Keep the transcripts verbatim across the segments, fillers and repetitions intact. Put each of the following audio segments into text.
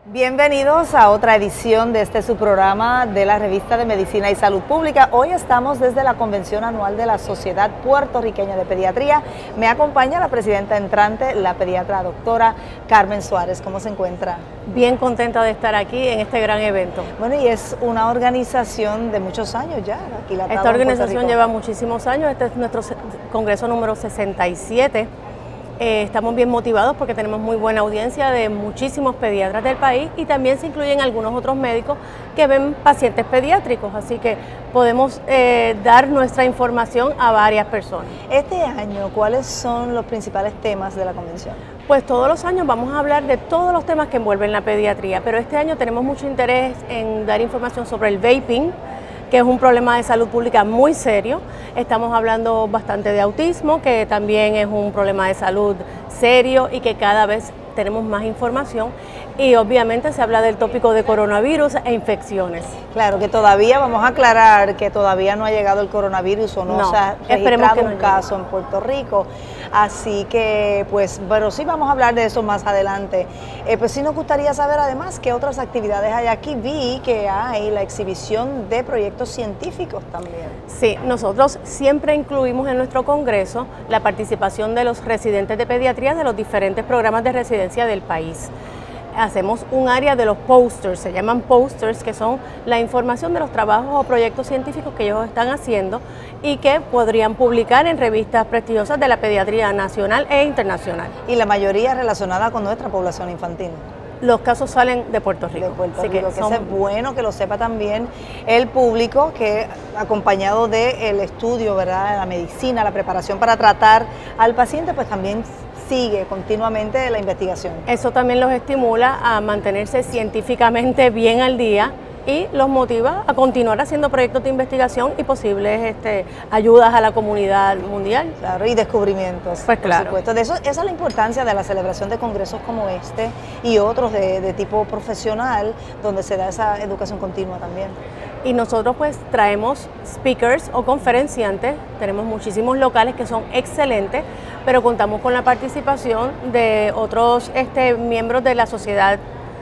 Bienvenidos a otra edición de este su programa de la revista de Medicina y Salud Pública. Hoy estamos desde la convención anual de la Sociedad Puertorriqueña de Pediatría. Me acompaña la presidenta entrante, la pediatra doctora Carmen Suárez. ¿Cómo se encuentra? Bien contenta de estar aquí en este gran evento. Bueno, y es una organización de muchos años ya. Aquí la Esta organización lleva muchísimos años. Este es nuestro congreso número sesenta y siete. Eh, estamos bien motivados porque tenemos muy buena audiencia de muchísimos pediatras del país y también se incluyen algunos otros médicos que ven pacientes pediátricos, así que podemos eh, dar nuestra información a varias personas. Este año, ¿cuáles son los principales temas de la convención? Pues todos los años vamos a hablar de todos los temas que envuelven la pediatría, pero este año tenemos mucho interés en dar información sobre el vaping, que es un problema de salud pública muy serio. Estamos hablando bastante de autismo, que también es un problema de salud serio y que cada vez tenemos más información. Y obviamente se habla del tópico de coronavirus e infecciones. Claro, que todavía, vamos a aclarar que todavía no ha llegado el coronavirus o no, no se ha registrado un caso en Puerto Rico. Así que, pues, pero sí vamos a hablar de eso más adelante. Eh, pues sí nos gustaría saber además qué otras actividades hay aquí. Vi que hay la exhibición de proyectos científicos también. Sí, nosotros siempre incluimos en nuestro congreso la participación de los residentes de pediatría de los diferentes programas de residencia del país. Hacemos un área de los posters, se llaman posters, que son la información de los trabajos o proyectos científicos que ellos están haciendo y que podrían publicar en revistas prestigiosas de la pediatría nacional e internacional. Y la mayoría relacionada con nuestra población infantil. Los casos salen de Puerto Rico. De Puerto Así Rico, que, que son... es bueno que lo sepa también el público, que acompañado del estudio, ¿verdad?, la medicina, la preparación para tratar al paciente, pues también sigue continuamente la investigación. Eso también los estimula a mantenerse científicamente bien al día y los motiva a continuar haciendo proyectos de investigación y posibles este, ayudas a la comunidad mundial. Claro, y descubrimientos, pues claro. Por supuesto. De eso, esa es la importancia de la celebración de congresos como este y otros de, de tipo profesional, donde se da esa educación continua también. Y nosotros pues traemos speakers o conferenciantes, tenemos muchísimos locales que son excelentes, pero contamos con la participación de otros este, miembros de la sociedad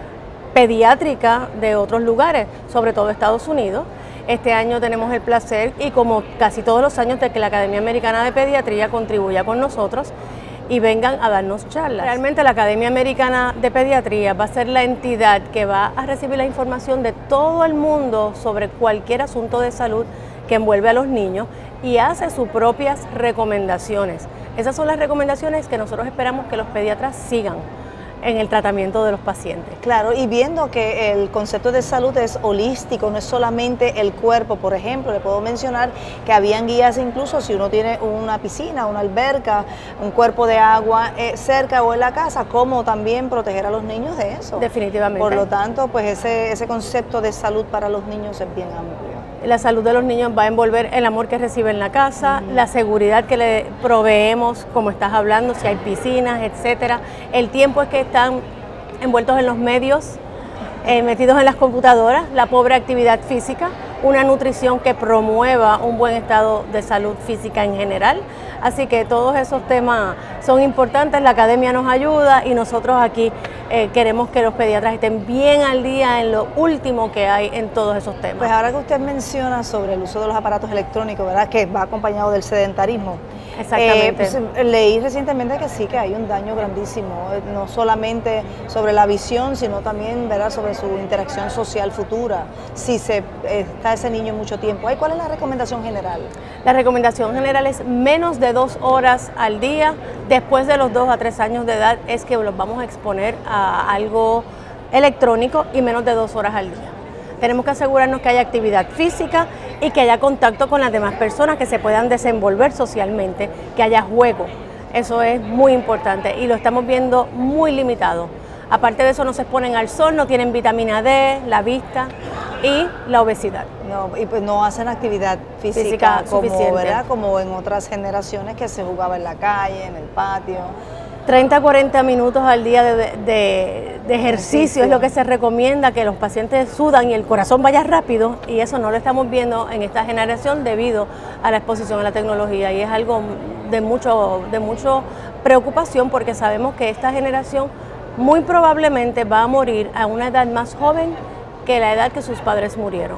pediátrica de otros lugares, sobre todo Estados Unidos. Este año tenemos el placer, y como casi todos los años, de que la Academia Americana de Pediatría contribuya con nosotros y vengan a darnos charlas. Realmente la Academia Americana de Pediatría va a ser la entidad que va a recibir la información de todo el mundo sobre cualquier asunto de salud que envuelve a los niños y hace sus propias recomendaciones. Esas son las recomendaciones que nosotros esperamos que los pediatras sigan en el tratamiento de los pacientes. Claro, y viendo que el concepto de salud es holístico, no es solamente el cuerpo. Por ejemplo, le puedo mencionar que habían guías incluso si uno tiene una piscina, una alberca, un cuerpo de agua eh, cerca o en la casa, cómo también proteger a los niños de eso. Definitivamente. Por lo tanto, pues ese, ese concepto de salud para los niños es bien amplio. La salud de los niños va a envolver el amor que reciben en la casa, uh-huh. la seguridad que le proveemos, como estás hablando, si hay piscinas, etcétera. El tiempo es que están envueltos en los medios, eh, metidos en las computadoras, la pobre actividad física, una nutrición que promueva un buen estado de salud física en general. Así que todos esos temas son importantes, la academia nos ayuda y nosotros aquí eh, queremos que los pediatras estén bien al día en lo último que hay en todos esos temas. Pues ahora que usted menciona sobre el uso de los aparatos electrónicos, ¿verdad?, que va acompañado del sedentarismo. Exactamente. Eh, pues, leí recientemente que sí, que hay un daño grandísimo, no solamente sobre la visión, sino también, ¿verdad?, sobre su interacción social futura, si se está ese niño mucho tiempo. ¿Cuál es la recomendación general? La recomendación general es menos de dos horas al día. Después de los dos a tres años de edad es que los vamos a exponer a algo electrónico y menos de dos horas al día. Tenemos que asegurarnos que haya actividad física y que haya contacto con las demás personas, que se puedan desenvolver socialmente, que haya juego. Eso es muy importante y lo estamos viendo muy limitado. Aparte de eso, no se exponen al sol, no tienen vitamina D, la vista y la obesidad. No, y pues no hacen actividad física, física como, suficiente. ¿verdad?, como en otras generaciones que se jugaba en la calle, en el patio. treinta a cuarenta minutos al día de, de, de ejercicio, ejercicio es lo que se recomienda, que los pacientes sudan y el corazón vaya rápido, y eso no lo estamos viendo en esta generación debido a la exposición a la tecnología, y es algo de mucho, de mucho preocupación porque sabemos que esta generación muy probablemente va a morir a una edad más joven que la edad que sus padres murieron.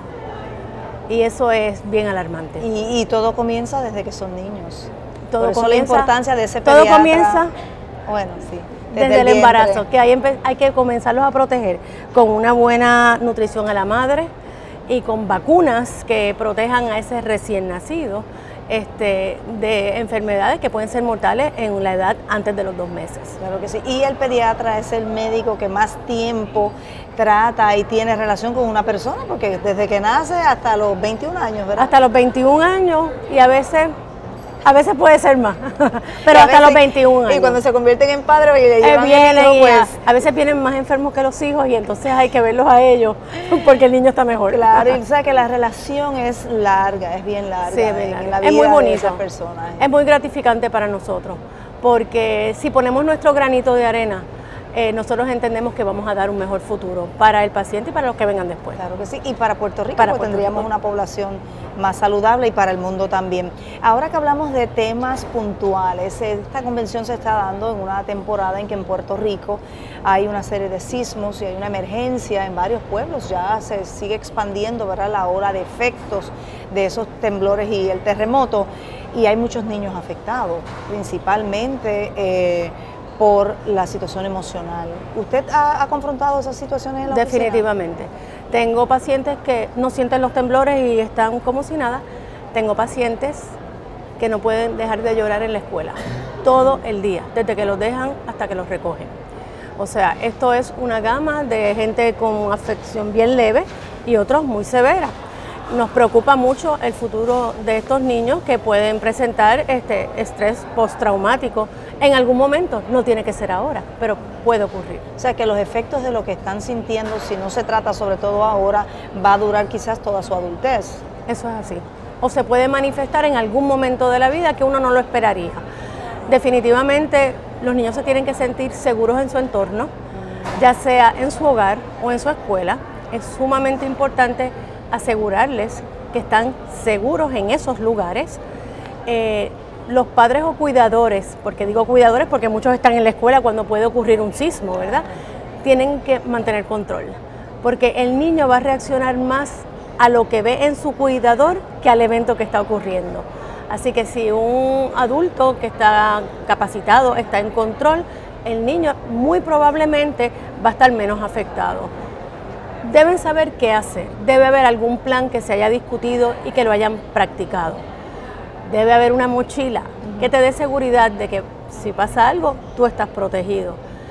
Y eso es bien alarmante. Y, y todo comienza desde que son niños. Todo Por eso comienza, la importancia de ese todo pediatra. comienza bueno, sí, desde, desde el, el embarazo, que hay, hay que comenzarlos a proteger con una buena nutrición a la madre y con vacunas que protejan a ese recién nacido este, de enfermedades que pueden ser mortales en la edad antes de los dos meses. Claro que sí. Y el pediatra es el médico que más tiempo trata y tiene relación con una persona, porque desde que nace hasta los veintiún años, ¿verdad? Hasta los veintiún años y a veces... A veces puede ser más, pero hasta veces, los veintiún años. Y cuando se convierten en padres y le llevan eh, el hijo, pues... A, a veces vienen más enfermos que los hijos y entonces hay que verlos a ellos porque el niño está mejor. Claro, y sabes que la relación es larga, es bien larga, sí, es, bien larga. En la vida es muy bonito, de esas personas. Es muy gratificante para nosotros, porque si ponemos nuestro granito de arena, Eh, nosotros entendemos que vamos a dar un mejor futuro para el paciente y para los que vengan después. Claro que sí, y para Puerto Rico, para pues Puerto tendríamos Rico. una población más saludable y para el mundo también. Ahora que hablamos de temas puntuales, esta convención se está dando en una temporada en que en Puerto Rico hay una serie de sismos y hay una emergencia en varios pueblos, ya se sigue expandiendo, ¿verdad?, la ola de efectos de esos temblores y el terremoto, y hay muchos niños afectados, principalmente eh, por la situación emocional. ¿Usted ha, ha confrontado esas situaciones en la oficina? Definitivamente. Tengo pacientes que no sienten los temblores y están como si nada. Tengo pacientes que no pueden dejar de llorar en la escuela todo el día, desde que los dejan hasta que los recogen. O sea, esto es una gama de gente con afección bien leve y otros muy severa. Nos preocupa mucho el futuro de estos niños que pueden presentar este estrés postraumático en algún momento. No tiene que ser ahora, pero puede ocurrir. O sea que los efectos de lo que están sintiendo, si no se trata sobre todo ahora, va a durar quizás toda su adultez. Eso es así. O se puede manifestar en algún momento de la vida que uno no lo esperaría. Definitivamente los niños se tienen que sentir seguros en su entorno, ya sea en su hogar o en su escuela. Es sumamente importante asegurarles que están seguros en esos lugares. Eh, los padres o cuidadores, porque digo cuidadores porque muchos están en la escuela cuando puede ocurrir un sismo, ¿verdad? Tienen que mantener control, porque el niño va a reaccionar más a lo que ve en su cuidador que al evento que está ocurriendo. Así que si un adulto que está capacitado está en control, el niño muy probablemente va a estar menos afectado. Deben saber qué hacer, debe haber algún plan que se haya discutido y que lo hayan practicado. Debe haber una mochila que te dé seguridad de que si pasa algo, tú estás protegido.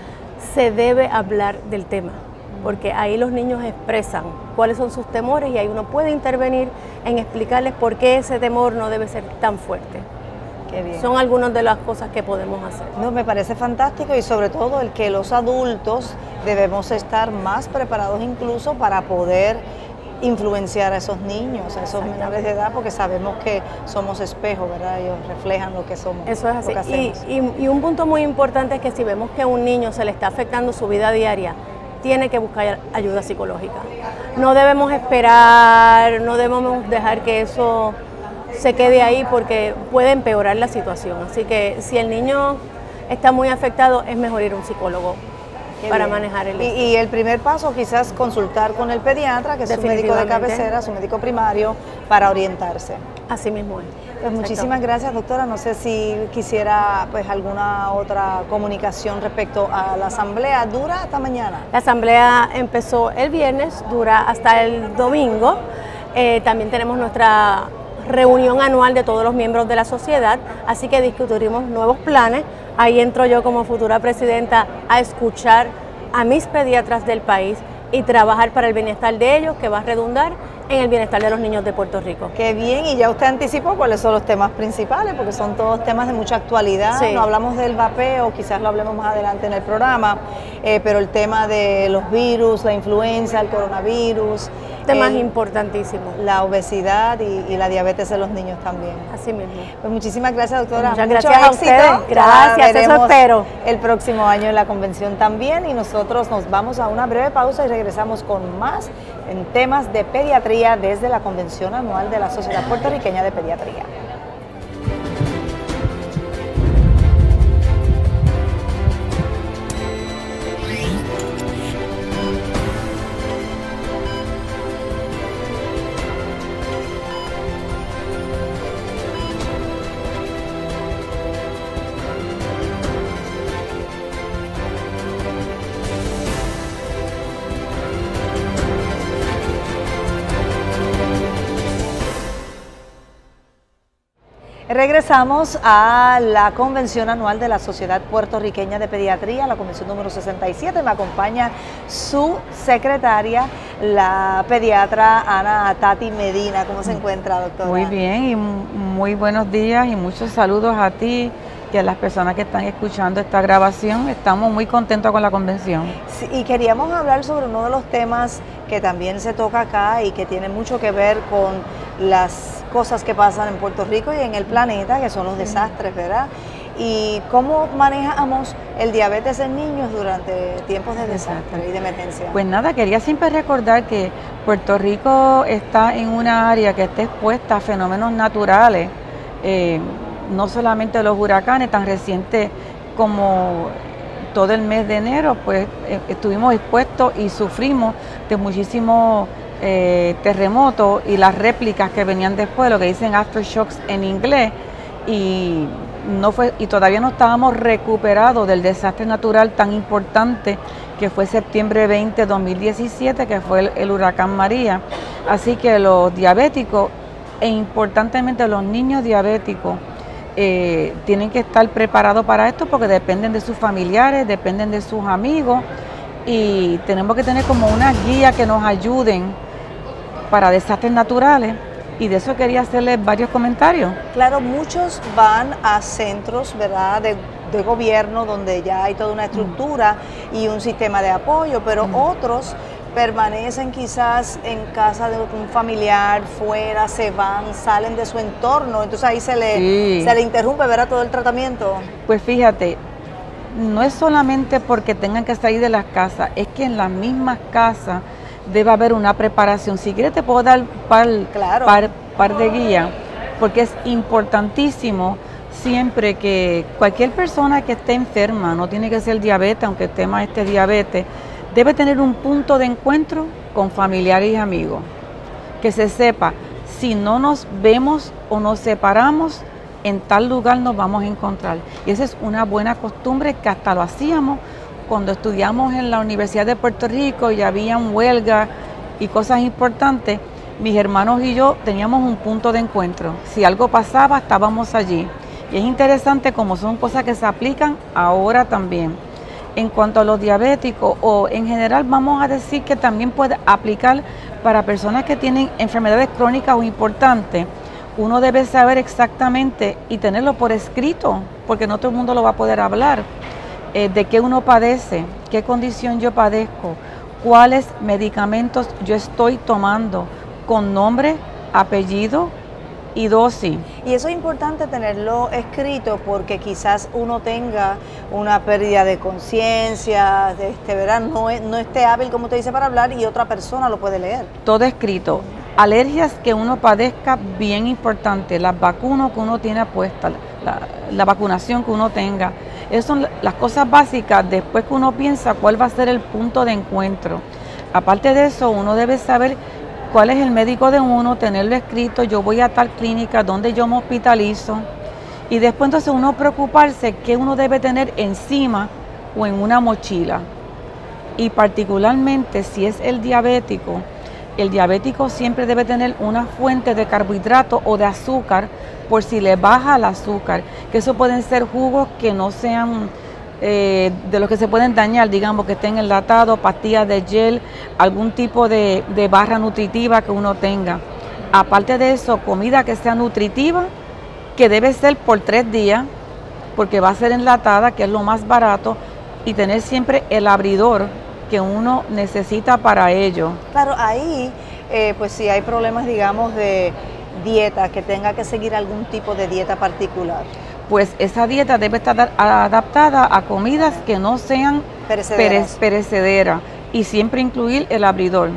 Se debe hablar del tema, porque ahí los niños expresan cuáles son sus temores y ahí uno puede intervenir en explicarles por qué ese temor no debe ser tan fuerte. Qué bien. Son algunas de las cosas que podemos hacer. No, me parece fantástico y sobre todo el que los adultos debemos estar más preparados incluso para poder influenciar a esos niños, a esos menores de edad, porque sabemos que somos espejos, ¿verdad? Ellos reflejan lo que somos. Eso es así. Lo que y, y, y un punto muy importante es que si vemos que a un niño se le está afectando su vida diaria, tiene que buscar ayuda psicológica. No debemos esperar, no debemos dejar que eso se quede ahí porque puede empeorar la situación. Así que si el niño está muy afectado, es mejor ir a un psicólogo. Qué para bien. Manejar el y, y el primer paso quizás consultar con el pediatra, que es su médico de cabecera, su médico primario, para orientarse. Así mismo es. Pues muchísimas gracias, doctora. No sé si quisiera pues alguna otra comunicación respecto a la asamblea. ¿Dura hasta mañana? La asamblea empezó el viernes, dura hasta el domingo. Eh, también tenemos nuestra reunión anual de todos los miembros de la sociedad, así que discutiremos nuevos planes. Ahí entro yo como futura presidenta a escuchar a mis pediatras del país y trabajar para el bienestar de ellos, que va a redundar en el bienestar de los niños de Puerto Rico. Qué bien, y ya usted anticipó cuáles son los temas principales, porque son todos temas de mucha actualidad. Sí. No hablamos del vapeo, quizás lo hablemos más adelante en el programa, eh, pero el tema de los virus, la influenza, el coronavirus. Temas el, importantísimos. La obesidad y, y la diabetes en los niños también. Así mismo. Pues muchísimas gracias, doctora. Muchas Mucho gracias éxito. a ustedes. Gracias, eso espero. El próximo año en la convención también, y nosotros nos vamos a una breve pausa y regresamos con más en temas de pediatría desde la convención anual de la Sociedad Puertorriqueña de Pediatría. Regresamos a la convención anual de la Sociedad Puertorriqueña de Pediatría, la convención número sesenta y siete. Me acompaña su secretaria, la pediatra Ana Tati Medina. ¿Cómo se encuentra, doctora? Muy bien y muy buenos días y muchos saludos a ti y a las personas que están escuchando esta grabación. Estamos muy contentos con la convención. Sí, y queríamos hablar sobre uno de los temas que también se toca acá y que tiene mucho que ver con las cosas que pasan en Puerto Rico y en el planeta, que son los desastres, ¿verdad? Y cómo manejamos el diabetes en niños durante tiempos de desastre y de emergencia. Pues nada, quería siempre recordar que Puerto Rico está en una área que está expuesta a fenómenos naturales, eh, no solamente los huracanes, tan recientes como todo el mes de enero, pues eh, estuvimos expuestos y sufrimos de muchísimos eh, terremotos y las réplicas que venían después, lo que dicen aftershocks en inglés, y no fue y todavía no estábamos recuperados del desastre natural tan importante que fue septiembre veinte de dos mil diecisiete, que fue el, el huracán María. Así que los diabéticos, e importantemente los niños diabéticos, Eh, tienen que estar preparados para esto porque dependen de sus familiares, dependen de sus amigos y tenemos que tener como una guía que nos ayuden para desastres naturales, y de eso quería hacerles varios comentarios. Claro, muchos van a centros, ¿verdad?, de, de gobierno donde ya hay toda una estructura mm. y un sistema de apoyo, pero mm. otros permanecen quizás en casa de un familiar, fuera, se van, salen de su entorno, entonces ahí se le, sí. se le interrumpe, ¿verdad?, todo el tratamiento. Pues fíjate, no es solamente porque tengan que salir de las casas, es que en las mismas casas debe haber una preparación. Si quieres te puedo dar par, claro. par, par de guías, porque es importantísimo siempre que cualquier persona que esté enferma, no tiene que ser diabetes, aunque el tema esté diabetes, debe tener un punto de encuentro con familiares y amigos, que se sepa, si no nos vemos o nos separamos, en tal lugar nos vamos a encontrar. Y esa es una buena costumbre que hasta lo hacíamos cuando estudiamos en la Universidad de Puerto Rico y habían huelgas y cosas importantes. Mis hermanos y yo teníamos un punto de encuentro. Si algo pasaba, estábamos allí. Y es interesante como son cosas que se aplican ahora también. En cuanto a los diabéticos, o en general vamos a decir que también puede aplicar para personas que tienen enfermedades crónicas o importantes, uno debe saber exactamente y tenerlo por escrito, porque no todo el mundo lo va a poder hablar, eh, de qué uno padece, qué condición yo padezco, cuáles medicamentos yo estoy tomando, con nombre, apellido y dosis. Y eso es importante tenerlo escrito porque quizás uno tenga una pérdida de conciencia, este, ¿verdad? No, es, no esté hábil, como usted dice, para hablar y otra persona lo puede leer. Todo escrito. Alergias que uno padezca, bien importante, las vacunas que uno tiene puestas, la, la vacunación que uno tenga. Esas son las cosas básicas después que uno piensa cuál va a ser el punto de encuentro. Aparte de eso, uno debe saber cuál es el médico de uno, tenerlo escrito, yo voy a tal clínica donde yo me hospitalizo, y después entonces uno preocuparse qué uno debe tener encima o en una mochila. Y particularmente si es el diabético, el diabético siempre debe tener una fuente de carbohidrato o de azúcar por si le baja el azúcar, que eso pueden ser jugos que no sean Eh, de los que se pueden dañar, digamos que estén enlatados, pastillas de gel, algún tipo de, de barra nutritiva que uno tenga. Aparte de eso, comida que sea nutritiva, que debe ser por tres días, porque va a ser enlatada, que es lo más barato, y tener siempre el abridor que uno necesita para ello. Claro, ahí, eh, pues si hay problemas, digamos, de dieta, que tenga que seguir algún tipo de dieta particular. Pues esa dieta debe estar adaptada a comidas que no sean perecederas, perecederas y siempre incluir el abridor.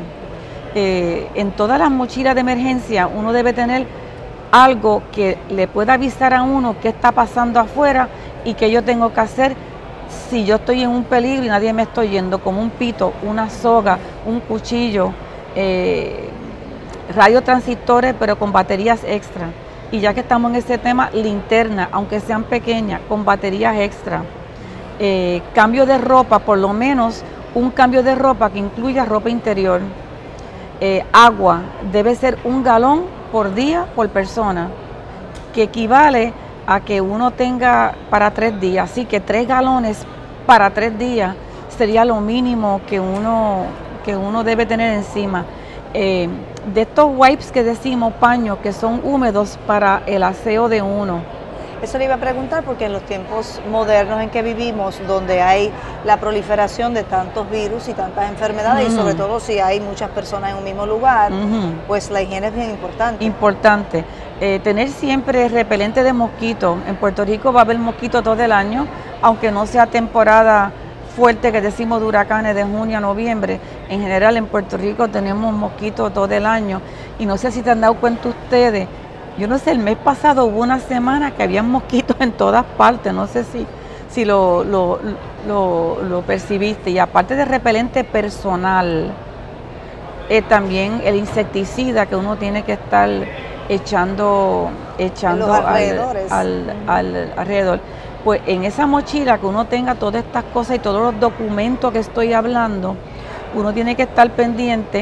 Eh, en todas las mochilas de emergencia uno debe tener algo que le pueda avisar a uno qué está pasando afuera y qué yo tengo que hacer si yo estoy en un peligro y nadie me está oyendo, como un pito, una soga, un cuchillo, eh, radiotransistores pero con baterías extra. Y ya que estamos en ese tema, linterna, aunque sean pequeñas, con baterías extra. Eh, cambio de ropa, por lo menos un cambio de ropa que incluya ropa interior. Eh, agua, debe ser un galón por día por persona. que equivale a que uno tenga para tres días, así que tres galones para tres días sería lo mínimo que uno, que uno debe tener encima. Eh, de estos wipes que decimos, paños que son húmedos para el aseo de uno. Eso le iba a preguntar porque en los tiempos modernos en que vivimos, donde hay la proliferación de tantos virus y tantas enfermedades, uh-huh. y sobre todo si hay muchas personas en un mismo lugar, uh-huh. pues la higiene es bien importante. Importante. Eh, tener siempre repelente de mosquitos. En Puerto Rico va a haber mosquitos todo el año, aunque no sea temporada fuerte que decimos de huracanes de junio a noviembre. En general en Puerto Rico tenemos mosquitos todo el año y no sé si te han dado cuenta ustedes, yo no sé, el mes pasado hubo una semana que había mosquitos en todas partes, no sé si, si lo, lo, lo, lo percibiste. Y aparte de repelente personal, eh, también el insecticida que uno tiene que estar echando, echando al, al, al alrededor. Pues en esa mochila que uno tenga todas estas cosas y todos los documentos que estoy hablando, uno tiene que estar pendiente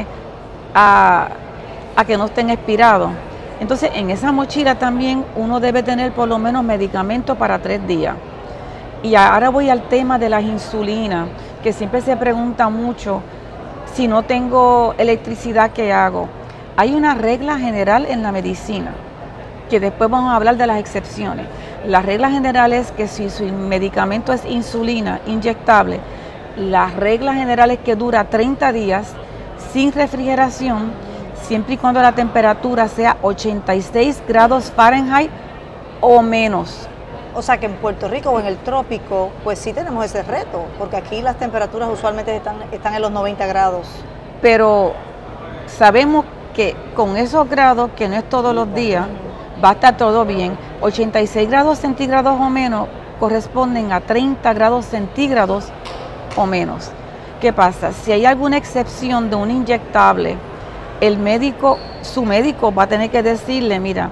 a, a que no estén expirados. Entonces en esa mochila también uno debe tener por lo menos medicamentos para tres días. Y ahora voy al tema de las insulinas, que siempre se pregunta mucho, si no tengo electricidad, ¿qué hago? Hay una regla general en la medicina, que después vamos a hablar de las excepciones. La regla general es que si su medicamento es insulina inyectable, la regla general es que dura treinta días sin refrigeración, siempre y cuando la temperatura sea ochenta y seis grados Fahrenheit o menos. O sea que en Puerto Rico o en el trópico, pues sí tenemos ese reto, porque aquí las temperaturas usualmente están, están en los noventa grados. Pero sabemos que con esos grados, que no es todos los días, va a estar todo bien. ochenta y seis grados centígrados o menos corresponden a treinta grados centígrados o menos. ¿Qué pasa? Si hay alguna excepción de un inyectable, el médico, su médico va a tener que decirle, mira,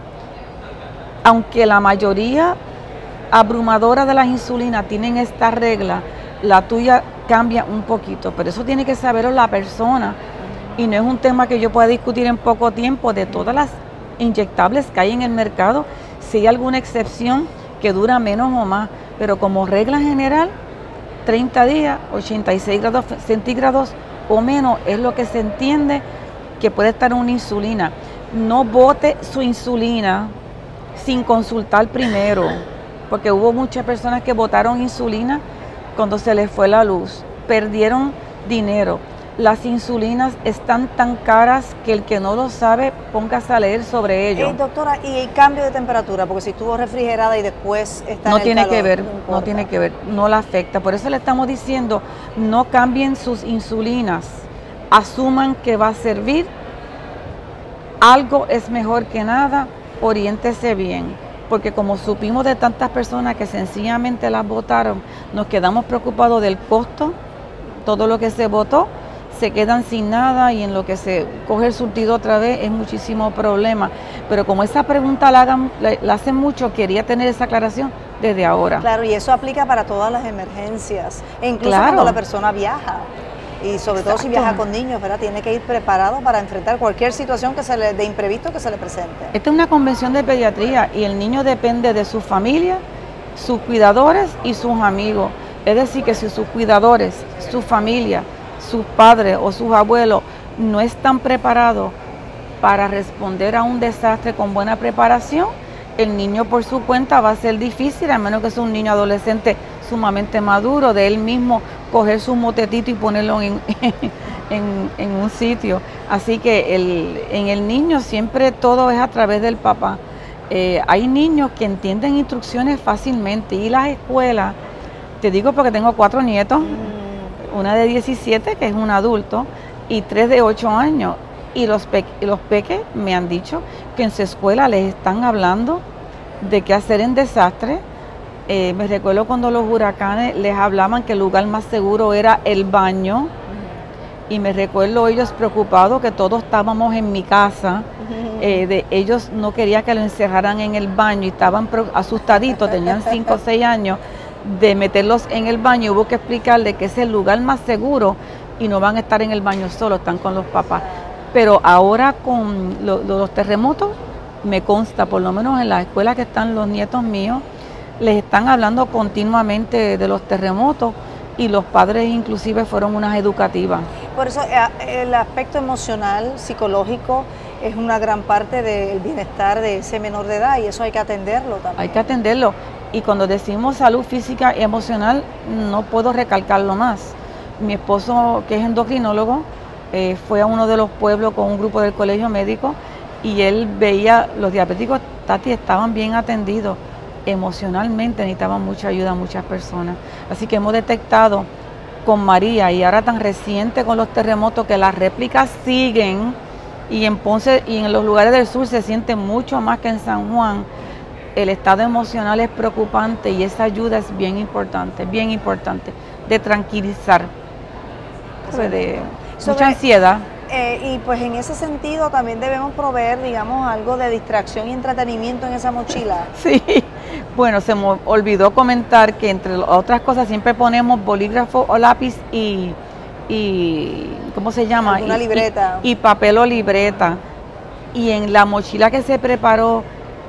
aunque la mayoría abrumadora de las insulinas tienen esta regla, la tuya cambia un poquito, pero eso tiene que saberlo la persona y no es un tema que yo pueda discutir en poco tiempo. De todas las inyectables que hay en el mercado, si hay alguna excepción que dura menos o más, pero como regla general, treinta días, ochenta y seis grados centígrados o menos es lo que se entiende que puede estar una insulina. No bote su insulina sin consultar primero, porque hubo muchas personas que botaron insulina cuando se les fue la luz, perdieron dinero. Las insulinas están tan caras que el que no lo sabe, póngase a leer sobre ello. Eh, doctora, ¿y el cambio de temperatura? Porque si estuvo refrigerada y después está no en el tiene calor, que ver, no, no tiene que ver, no la afecta. Por eso le estamos diciendo, no cambien sus insulinas, asuman que va a servir, algo es mejor que nada, oriéntese bien. Porque como supimos de tantas personas que sencillamente las botaron, nos quedamos preocupados del costo, todo lo que se botó, se quedan sin nada y en lo que se coge el surtido otra vez es muchísimo problema. Pero como esa pregunta la, hagan, la, la hacen mucho, quería tener esa aclaración desde ahora. Claro, y eso aplica para todas las emergencias, e incluso claro, cuando la persona viaja. Y sobre Exacto. todo si viaja con niños, ¿verdad? Tiene que ir preparado para enfrentar cualquier situación que se le, de imprevisto que se le presente. Esta es una convención de pediatría y el niño depende de su familia, sus cuidadores y sus amigos. Es decir, que si sus cuidadores, su familia, sus padres o sus abuelos no están preparados para responder a un desastre con buena preparación, el niño por su cuenta va a ser difícil, a menos que sea un niño adolescente sumamente maduro, de él mismo coger su motetito y ponerlo en, en, en un sitio. Así que el, en el niño siempre todo es a través del papá. Eh, hay niños que entienden instrucciones fácilmente y las escuelas, te digo porque tengo cuatro nietos, mm. una de diecisiete que es un adulto y tres de ocho años. Y los, pe los peques me han dicho que en su escuela les están hablando de qué hacer en desastre. Eh, me recuerdo cuando los huracanes les hablaban que el lugar más seguro era el baño. Uh-huh. Y me recuerdo ellos preocupados que todos estábamos en mi casa. Uh-huh. eh, de, ellos no querían que lo encerraran en el baño y estaban asustaditos, tenían cinco o seis años, de meterlos en el baño. Hubo que explicarles que es el lugar más seguro y no van a estar en el baño solos, están con los papás. Pero ahora con lo, lo, los terremotos, me consta, por lo menos en la escuela que están los nietos míos, les están hablando continuamente de los terremotos y los padres inclusive fueron unas educativas. Por eso el aspecto emocional, psicológico, es una gran parte del bienestar de ese menor de edad y eso hay que atenderlo también. Hay que atenderlo. Y cuando decimos salud física y emocional, no puedo recalcarlo más. Mi esposo, que es endocrinólogo, eh, fue a uno de los pueblos con un grupo del colegio médico y él veía los diabéticos, Tati, estaban bien atendidos. Emocionalmente necesitaban mucha ayuda a muchas personas. Así que hemos detectado con María y ahora tan reciente con los terremotos que las réplicas siguen y en Ponce y en los lugares del sur se siente mucho más que en San Juan. El estado emocional es preocupante y esa ayuda es bien importante, bien importante, de tranquilizar, sobre, de sobre, mucha ansiedad. Eh, y pues en ese sentido también debemos proveer, digamos, algo de distracción y entretenimiento en esa mochila. Sí, bueno, se me olvidó comentar que entre otras cosas siempre ponemos bolígrafo o lápiz y, y ¿cómo se llama? Una libreta. Y, y papel o libreta. Y en la mochila que se preparó,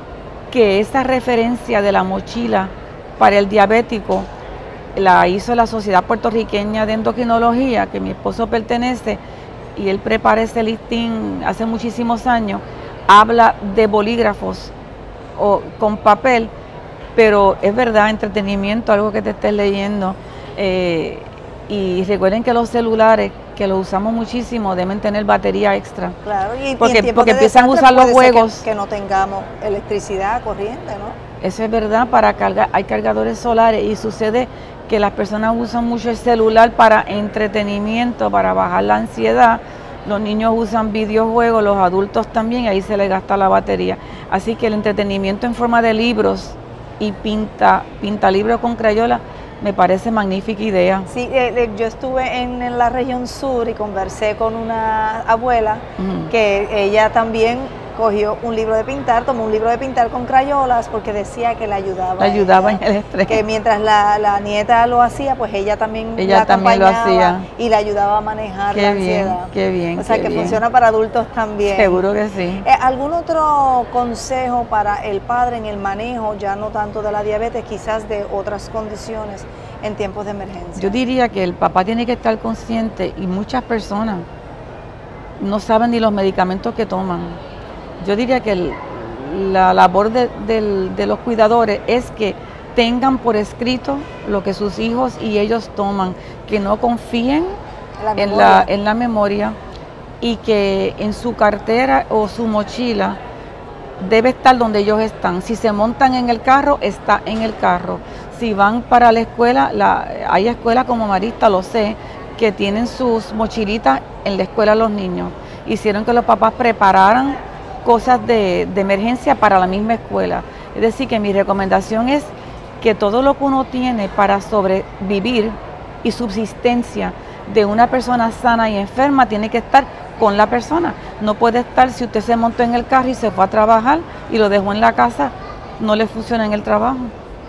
que esa referencia de la mochila para el diabético la hizo la Sociedad Puertorriqueña de Endocrinología, que mi esposo pertenece, y él prepara ese listín hace muchísimos años, habla de bolígrafos o con papel, pero es verdad, entretenimiento, algo que te estés leyendo, eh, y recuerden que los celulares, que los usamos muchísimo, deben tener batería extra. Claro, y, porque, y en porque de empiezan a usar los juegos. Que, que no tengamos electricidad corriente, ¿no? Eso es verdad, para cargar, hay cargadores solares y sucede que las personas usan mucho el celular para entretenimiento, para bajar la ansiedad. Los niños usan videojuegos, los adultos también, y ahí se les gasta la batería. Así que el entretenimiento en forma de libros y pinta, pinta libros con crayola me parece magnífica idea. Sí, eh, yo estuve en, en la región sur y conversé con una abuela uh-huh. que ella también cogió un libro de pintar, tomó un libro de pintar con crayolas porque decía que le ayudaba. Le ayudaba ella, en el estrés. Que mientras la, la nieta lo hacía, pues ella también ella la también lo hacía y le ayudaba a manejar qué la bien, ansiedad. Qué bien, O sea qué que bien. funciona para adultos también. Seguro que sí. Eh, ¿Algún otro consejo para el padre en el manejo, ya no tanto de la diabetes, quizás de otras condiciones en tiempos de emergencia? Yo diría que el papá tiene que estar consciente y muchas personas no saben ni los medicamentos que toman. Yo diría que el, la labor de, de, de los cuidadores es que tengan por escrito lo que sus hijos y ellos toman, que no confíen la en, la, en la memoria y que en su cartera o su mochila debe estar donde ellos están. Si se montan en el carro, está en el carro. Si van para la escuela, la, hay escuelas como Marista, lo sé, que tienen sus mochilitas en la escuela los niños. Hicieron que los papás prepararan cosas de, de emergencia para la misma escuela. Es decir, que mi recomendación es que todo lo que uno tiene para sobrevivir y subsistencia de una persona sana y enferma tiene que estar con la persona. No puede estar, si usted se montó en el carro y se fue a trabajar y lo dejó en la casa, no le funciona en el trabajo.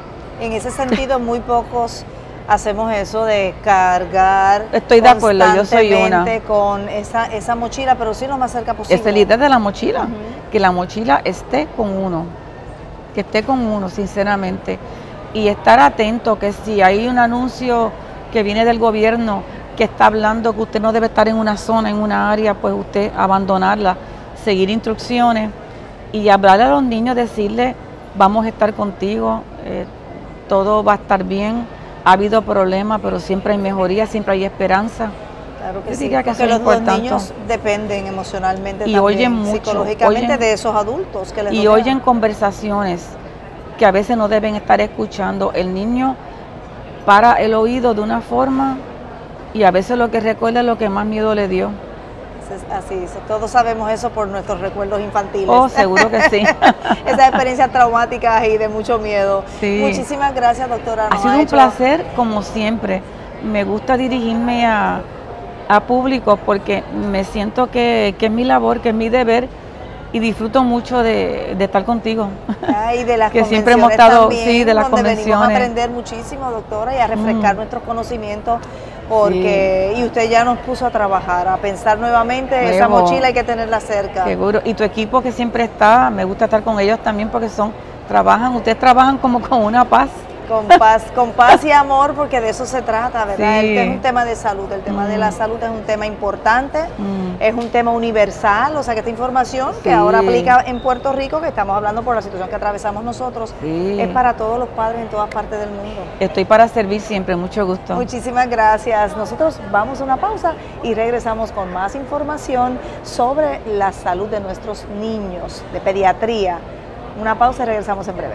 En ese sentido, muy pocos hacemos eso de cargar. Estoy de acuerdo, yo soy una. Con esa, esa mochila, pero sí lo más cerca posible. Es el líder de la mochila, uh-huh. que la mochila esté con uno, que esté con uno, sinceramente. Y estar atento que si hay un anuncio que viene del gobierno que está hablando que usted no debe estar en una zona, en una área, pues usted abandonarla, seguir instrucciones y hablarle a los niños, decirle, vamos a estar contigo, eh, todo va a estar bien. Ha habido problemas, pero siempre hay mejoría, siempre hay esperanza. Claro que Yo sí, diría que porque los, los niños dependen emocionalmente y también, oyen mucho, psicológicamente oyen, de esos adultos que les y rodean. oyen conversaciones que a veces no deben estar escuchando. El niño para el oído de una forma y a veces lo que recuerda es lo que más miedo le dio. Así es, todos sabemos eso por nuestros recuerdos infantiles. Oh, seguro que sí. Esas experiencias traumáticas y de mucho miedo. Sí. Muchísimas gracias, doctora. Ha sido un hecho... placer, como siempre. Me gusta dirigirme a, a público porque me siento que, que es mi labor, que es mi deber y disfruto mucho de, de estar contigo. Ah, y de las que siempre hemos estado, también, sí, de las donde convenciones. venimos a aprender muchísimo, doctora, y a refrescar mm. nuestros conocimientos porque sí. Y usted ya nos puso a trabajar, a pensar nuevamente. Nuevo. Esa mochila hay que tenerla cerca. Seguro, y tu equipo que siempre está, me gusta estar con ellos también porque son, trabajan, ustedes trabajan como con una paz. Con paz, con paz y amor, porque de eso se trata, ¿verdad? Sí. Este es un tema de salud, el tema mm. de la salud es un tema importante, mm. es un tema universal, o sea que esta información sí. que ahora aplica en Puerto Rico, que estamos hablando por la situación que atravesamos nosotros, sí. es para todos los padres en todas partes del mundo. Estoy para servir siempre, mucho gusto. Muchísimas gracias. Nosotros vamos a una pausa y regresamos con más información sobre la salud de nuestros niños, de pediatría. Una pausa y regresamos en breve.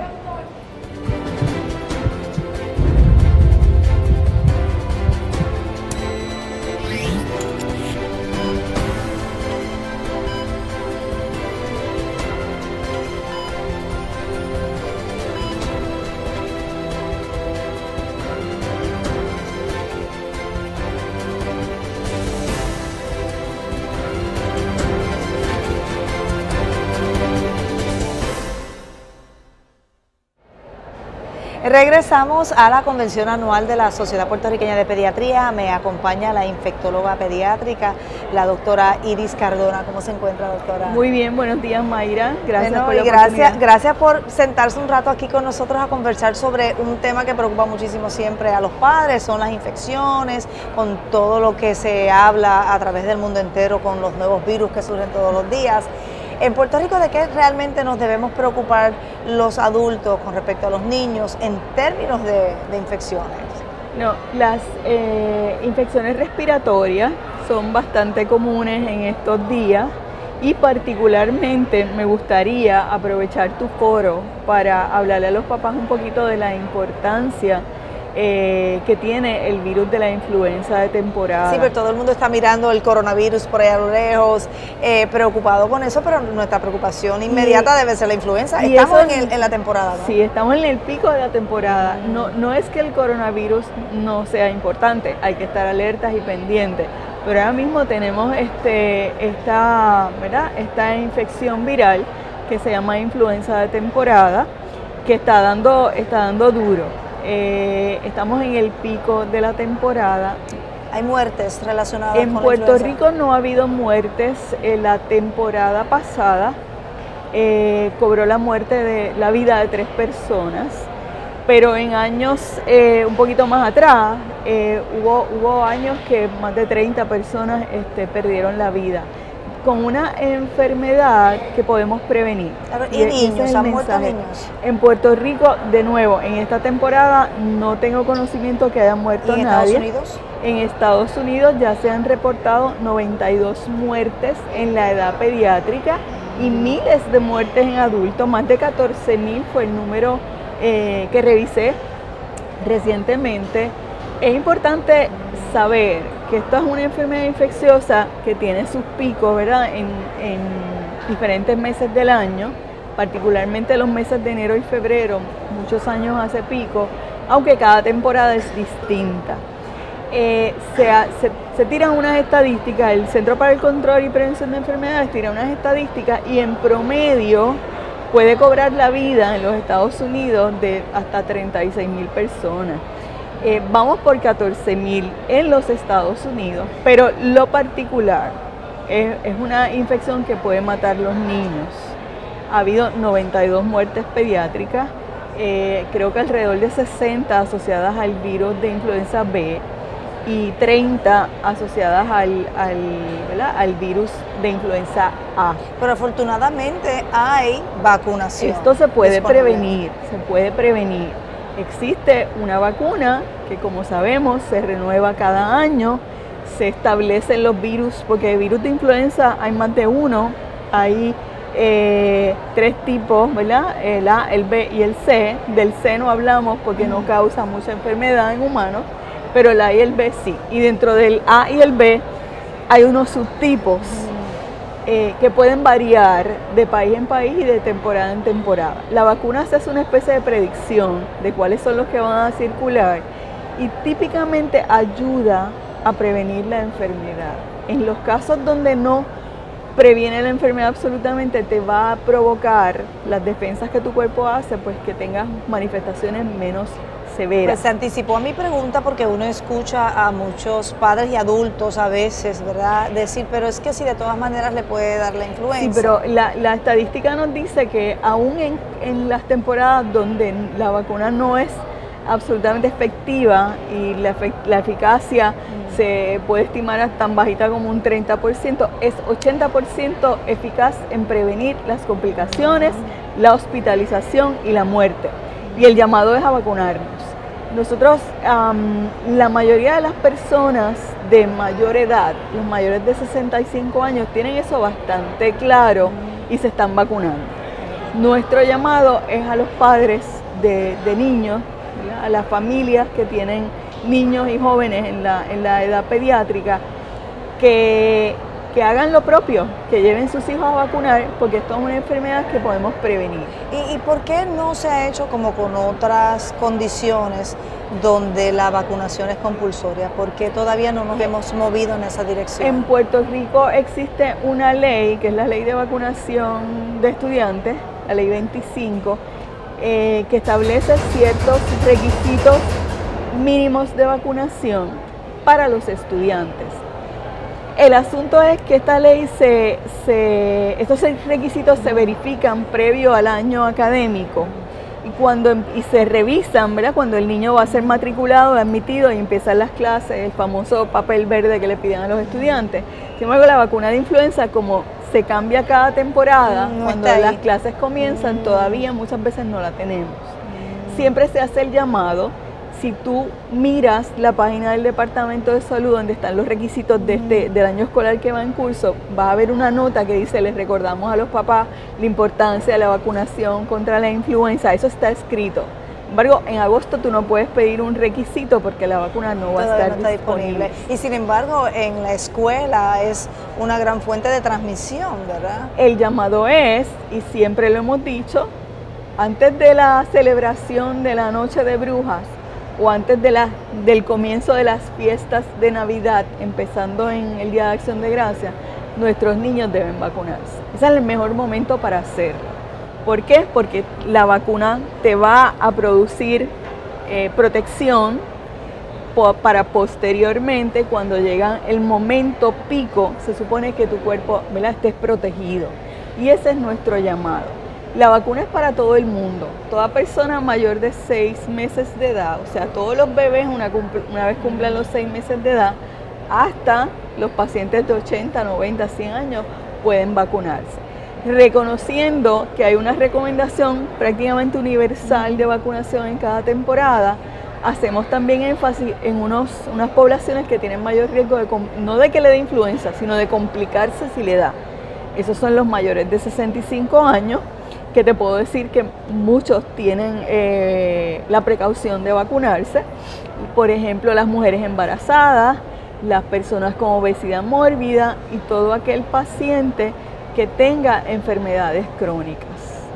Regresamos a la convención anual de la Sociedad Puertorriqueña de Pediatría. Me acompaña la infectóloga pediátrica, la doctora Iris Cardona. ¿Cómo se encuentra, doctora? Muy bien, buenos días, Mayra. Gracias bueno, por la gracias, gracias por sentarse un rato aquí con nosotros a conversar sobre un tema que preocupa muchísimo siempre a los padres, son las infecciones, con todo lo que se habla a través del mundo entero, con los nuevos virus que surgen todos los días. En Puerto Rico, ¿de qué realmente nos debemos preocupar los adultos con respecto a los niños en términos de, de infecciones? No, las eh, infecciones respiratorias son bastante comunes en estos días y particularmente me gustaría aprovechar tu foro para hablarle a los papás un poquito de la importancia Eh, que tiene el virus de la influenza de temporada. Sí, pero todo el mundo está mirando el coronavirus por allá a lo lejos, eh, preocupado con eso, pero nuestra preocupación inmediata y, debe ser la influenza. Estamos en, el, en la temporada, ¿no? Sí, estamos en el pico de la temporada. No, no es que el coronavirus no sea importante, hay que estar alertas y pendientes, pero ahora mismo tenemos este, esta, ¿verdad? esta infección viral que se llama influenza de temporada, que está dando, está dando duro. Eh, estamos en el pico de la temporada. ¿Hay muertes relacionadas en con Puerto la influenza? Rico no ha habido muertes. En la temporada pasada eh, cobró la muerte de la vida de tres personas, pero en años eh, un poquito más atrás eh, hubo, hubo años que más de treinta personas este, perdieron la vida con una enfermedad que podemos prevenir. Claro, y, y niños, han muerto niños. En Puerto Rico, de nuevo, en esta temporada no tengo conocimiento que haya muerto ¿Y en nadie. Estados Unidos? En Estados Unidos ya se han reportado noventa y dos muertes en la edad pediátrica y miles de muertes en adultos, más de catorce mil fue el número eh, que revisé recientemente. Es importante saber que esto es una enfermedad infecciosa que tiene sus picos, ¿verdad? En, en diferentes meses del año, particularmente los meses de enero y febrero, muchos años hace pico, aunque cada temporada es distinta. Eh, se, se, se tiran unas estadísticas, el Centro para el Control y Prevención de Enfermedades tira unas estadísticas y en promedio puede cobrar la vida en los Estados Unidos de hasta treinta y seis mil personas. Eh, vamos por catorce mil en los Estados Unidos, pero lo particular es, es una infección que puede matar a los niños. Ha habido noventa y dos muertes pediátricas, eh, creo que alrededor de sesenta asociadas al virus de influenza B y treinta asociadas al, al, ¿verdad? al virus de influenza A. Pero afortunadamente hay vacunación. Esto se puede prevenir, se puede prevenir. Existe una vacuna que, como sabemos, se renueva cada año, se establecen los virus, porque de virus de influenza hay más de uno, hay eh, tres tipos, ¿verdad? El A, el B y el C. Del C no hablamos porque no causa mucha enfermedad en humanos, pero el A y el B sí. Y dentro del A y el B hay unos subtipos Eh, que pueden variar de país en país y de temporada en temporada. La vacuna se hace una especie de predicción de cuáles son los que van a circular y típicamente ayuda a prevenir la enfermedad. En los casos donde no previene la enfermedad absolutamente, te va a provocar las defensas que tu cuerpo hace, pues que tengas manifestaciones menos severas. Pues se anticipó a mi pregunta porque uno escucha a muchos padres y adultos a veces, ¿verdad?, decir, pero es que si de todas maneras le puede dar la influenza. Sí, pero la, la estadística nos dice que aún en, en las temporadas donde la vacuna no es absolutamente efectiva y la, la eficacia mm. se puede estimar tan bajita como un treinta por ciento, es ochenta por ciento eficaz en prevenir las complicaciones, mm. la hospitalización y la muerte. Y el llamado es a vacunarnos. Nosotros, um, la mayoría de las personas de mayor edad, los mayores de sesenta y cinco años, tienen eso bastante claro y se están vacunando. Nuestro llamado es a los padres de, de niños, a las familias que tienen niños y jóvenes en la, en la edad pediátrica, que, que hagan lo propio, que lleven sus hijos a vacunar, porque esto es una enfermedad que podemos prevenir. ¿Y, y por qué no se ha hecho como con otras condiciones donde la vacunación es compulsoria? ¿Por qué todavía no nos hemos movido en esa dirección? En Puerto Rico existe una ley, que es la Ley de Vacunación de Estudiantes, la Ley veinticinco, Eh, que establece ciertos requisitos mínimos de vacunación para los estudiantes. El asunto es que esta ley, se, se, estos requisitos se verifican previo al año académico y, cuando, y se revisan, ¿verdad?, cuando el niño va a ser matriculado, admitido y empiezan las clases, el famoso papel verde que le piden a los estudiantes. Sin embargo, la vacuna de influenza, como se cambia cada temporada, no cuando las clases comienzan, mm. todavía muchas veces no la tenemos. Mm. Siempre se hace el llamado. Si tú miras la página del Departamento de Salud, donde están los requisitos de este, del año escolar que va en curso, va a haber una nota que dice, les recordamos a los papás la importancia de la vacunación contra la influenza. Eso está escrito. Sin embargo, en agosto tú no puedes pedir un requisito porque la vacuna no va a estar no está disponible. disponible. Y sin embargo, en la escuela es una gran fuente de transmisión, ¿verdad? El llamado es, y siempre lo hemos dicho, antes de la celebración de la Noche de Brujas o antes de la, del comienzo de las fiestas de Navidad, empezando en el Día de Acción de Gracias, nuestros niños deben vacunarse. Ese es el mejor momento para hacerlo. ¿Por qué? Porque la vacuna te va a producir eh, protección po para posteriormente, cuando llega el momento pico, se supone que tu cuerpo, ¿verdad?, estés protegido. Y ese es nuestro llamado. La vacuna es para todo el mundo. Toda persona mayor de seis meses de edad, o sea, todos los bebés una, una vez cumplan los seis meses de edad, hasta los pacientes de ochenta, noventa, cien años pueden vacunarse. Reconociendo que hay una recomendación prácticamente universal de vacunación en cada temporada, hacemos también énfasis en unos, unas poblaciones que tienen mayor riesgo, de, no de que le dé influenza, sino de complicarse si le da. Esos son los mayores de sesenta y cinco años, que te puedo decir que muchos tienen eh, la precaución de vacunarse. Por ejemplo, las mujeres embarazadas, las personas con obesidad mórbida y todo aquel paciente que tenga enfermedades crónicas.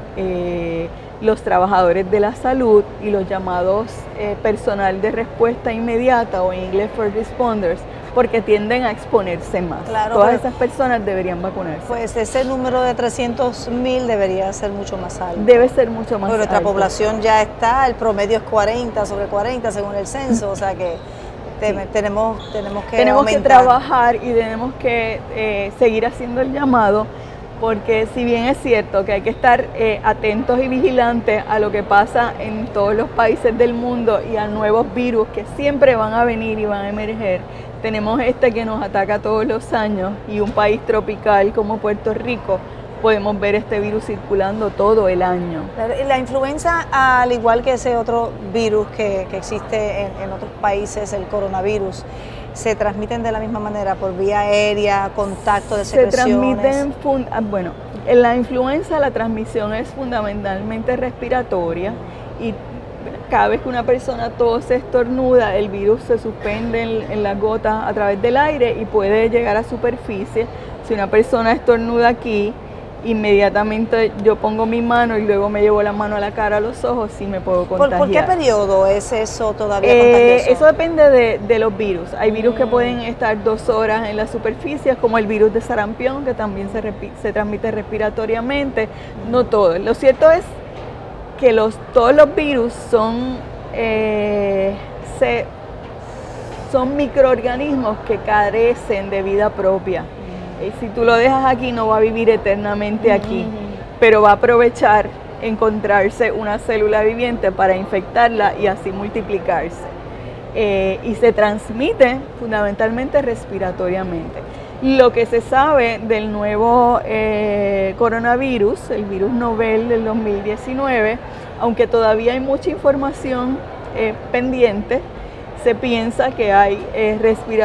Eh, los trabajadores de la salud y los llamados eh, personal de respuesta inmediata, o en inglés first responders, porque tienden a exponerse más. Claro, todas esas personas deberían vacunarse. Pues ese número de trescientos mil debería ser mucho más alto. Debe ser mucho más Pero alto. nuestra población ya está, el promedio es cuarenta sobre cuarenta según el censo, o sea que te, sí. tenemos, tenemos que Tenemos aumentar. que trabajar y tenemos que eh, seguir haciendo el llamado, porque si bien es cierto que hay que estar eh, atentos y vigilantes a lo que pasa en todos los países del mundo y a nuevos virus que siempre van a venir y van a emerger, tenemos este que nos ataca todos los años, y un país tropical como Puerto Rico podemos ver este virus circulando todo el año. La influenza, al igual que ese otro virus que, que existe en, en otros países, el coronavirus, ¿se transmiten de la misma manera, por vía aérea, contacto de secreciones? Se transmiten, bueno, en la influenza la transmisión es fundamentalmente respiratoria, y cada vez que una persona tose, estornuda, el virus se suspende en, en las gotas a través del aire y puede llegar a superficie. Si una persona estornuda aquí, inmediatamente yo pongo mi mano y luego me llevo la mano a la cara, a los ojos, y me puedo contagiar. ¿Por, ¿por qué periodo es eso todavía eh, contagioso? Eso depende de, de los virus. Hay virus mm. que pueden estar dos horas en la superficie, como el virus de sarampión, que también se, se transmite respiratoriamente. Mm. No todo. Lo cierto es que los, todos los virus son eh, se, son microorganismos que carecen de vida propia. Y si tú lo dejas aquí, no va a vivir eternamente aquí, pero va a aprovechar encontrarse una célula viviente para infectarla y así multiplicarse. Eh, y se transmite fundamentalmente respiratoriamente. Lo que se sabe del nuevo eh, coronavirus, el virus novel del dos mil diecinueve, aunque todavía hay mucha información eh, pendiente, se piensa que hay eh,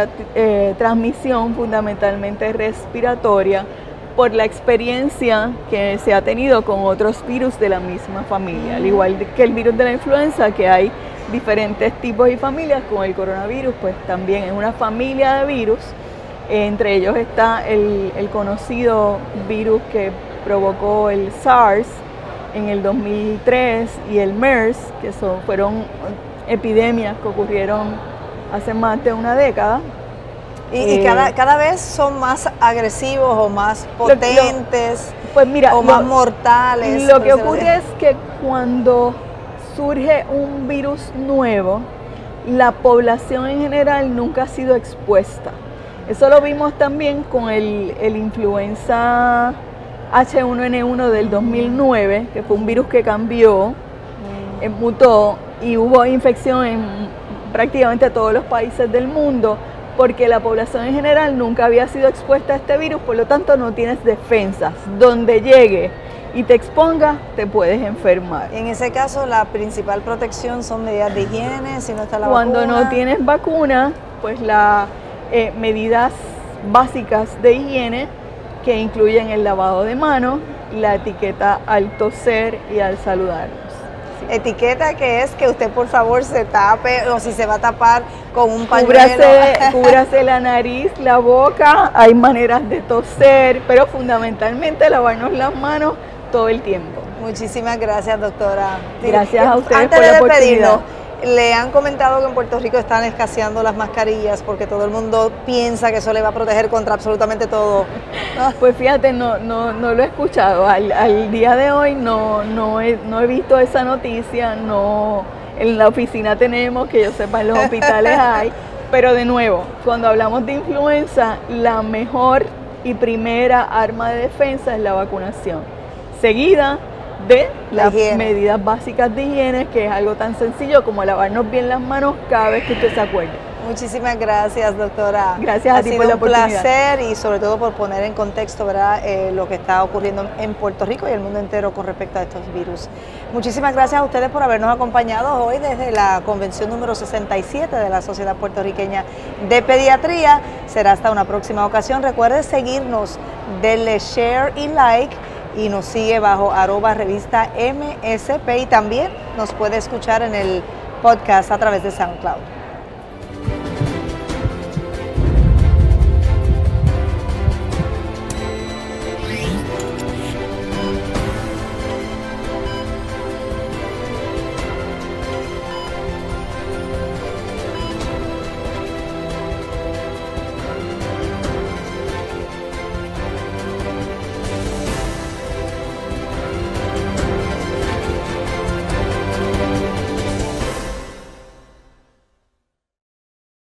eh, transmisión fundamentalmente respiratoria por la experiencia que se ha tenido con otros virus de la misma familia, al igual que el virus de la influenza, que hay diferentes tipos y familias, con el coronavirus pues también es una familia de virus. Entre ellos está el, el conocido virus que provocó el SARS en el dos mil tres y el MERS, que son, fueron epidemias que ocurrieron hace más de una década. Y, eh, y cada, cada vez son más agresivos o más potentes, lo, pues mira, o lo, más mortales. Lo que ocurre es que cuando surge un virus nuevo, la población en general nunca ha sido expuesta. Eso lo vimos también con el, el influenza H uno N uno del dos mil nueve, que fue un virus que cambió, mm. eh, mutó y hubo infección en prácticamente todos los países del mundo, porque la población en general nunca había sido expuesta a este virus, por lo tanto no tienes defensas. Donde llegue y te exponga, te puedes enfermar. En ese caso, la principal protección son medidas de higiene, si no está la Cuando vacuna. no tienes vacuna, pues las eh, medidas básicas de higiene, que incluyen el lavado de manos, la etiqueta al toser y al saludarnos. Sí. Etiqueta que es que usted por favor se tape, o si se va a tapar con un pañuelo. Cúbrase, cúbrase la nariz, la boca, hay maneras de toser, pero fundamentalmente lavarnos las manos todo el tiempo. Muchísimas gracias, doctora. Gracias a ustedes Antes por la de oportunidad. despedirnos, le han comentado que en Puerto Rico están escaseando las mascarillas porque todo el mundo piensa que eso le va a proteger contra absolutamente todo. ¿No? Pues fíjate, no, no, no lo he escuchado. Al, al día de hoy no, no, he, no he visto esa noticia. No, en la oficina tenemos, que yo sepa, en los hospitales hay. Pero de nuevo, cuando hablamos de influenza, la mejor y primera arma de defensa es la vacunación, seguida de las medidas básicas de higiene, que es algo tan sencillo como lavarnos bien las manos cada vez que usted se acuerde. Muchísimas gracias, doctora. Gracias a ti por la oportunidad. Ha sido un placer y sobre todo por poner en contexto, ¿verdad?, eh, lo que está ocurriendo en Puerto Rico y el mundo entero con respecto a estos virus. Muchísimas gracias a ustedes por habernos acompañado hoy desde la convención número sesenta y siete de la Sociedad Puertorriqueña de Pediatría. Será hasta una próxima ocasión. Recuerde seguirnos, denle share y like, y nos sigue bajo arroba revista M S P, y también nos puede escuchar en el podcast a través de SoundCloud.